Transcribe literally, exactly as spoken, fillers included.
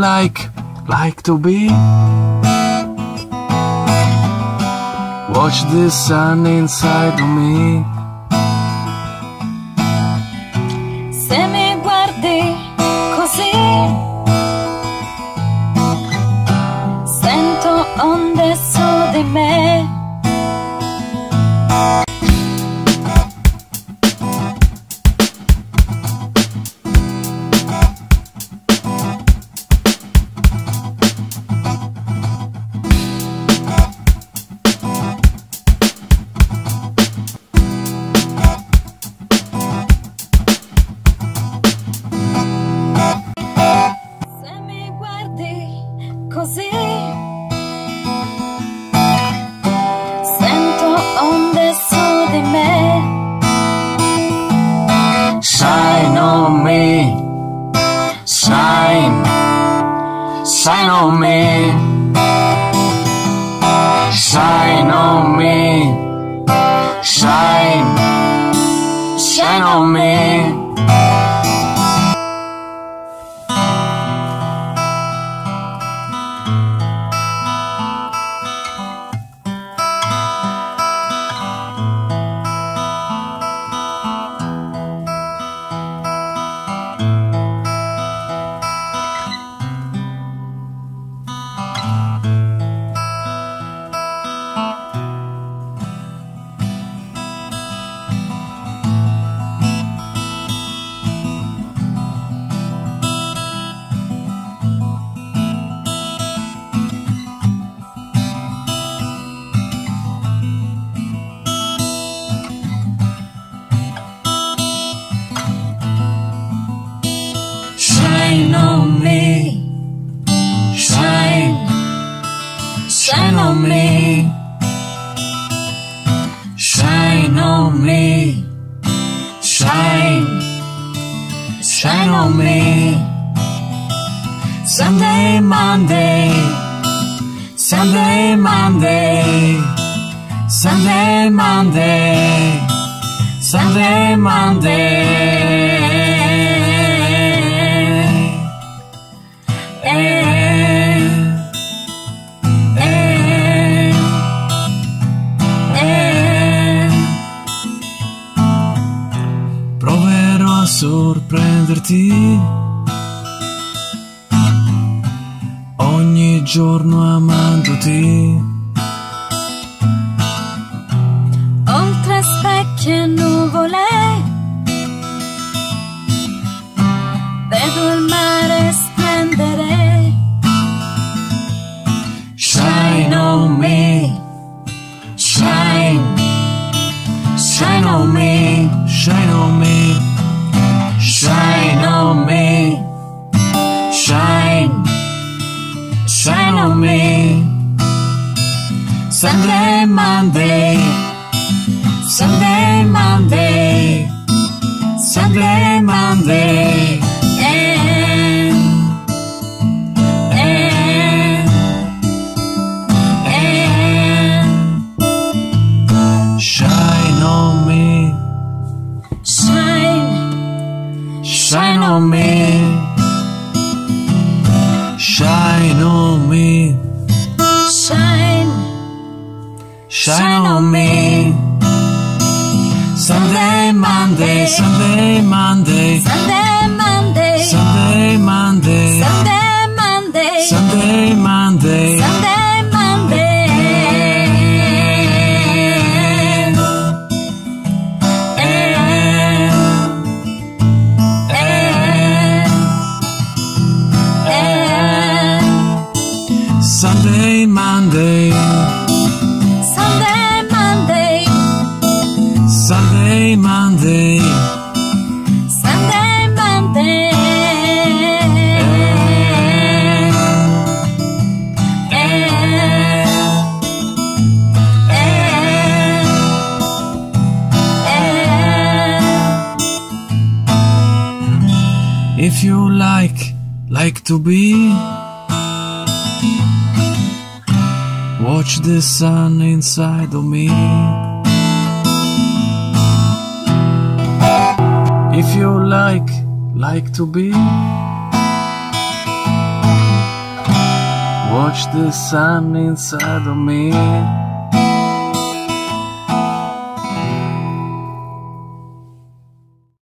like, like to be, watch the sun inside of me. Se mi guardi così, sento onde su di me. Così sento onde su di me. Shine on me, shine, shine on me, shine on me, shine, shine on me. Shine on me, shine, shine on me, shine on me, shine, shine on me. Sunday, Monday, Sunday, Monday, Sunday, Monday, Sunday, Monday. Proverò a sorprenderti ogni giorno amandoti. Oltre specchi e nuvole vedo il mare splendere. Shine on me, shine, shine on me, shine on me, shine on me, shine, shine on me. Sunday, Monday, Sunday, Monday, Sunday, Monday. And, and, and. Shine on me, Shine, shine on me, shine on me, shine, shine on me. Sunday, Monday, Sunday, Monday, Sunday, Monday, Sunday, Monday, Sunday, Monday, Sunday, Monday. Sunday, Monday. Sunday, Monday, Sunday, Monday, Sunday, Monday, Sunday, Monday. If you like, like to be, watch the sun inside of me. If you like, like to be, Watch the sun inside of me.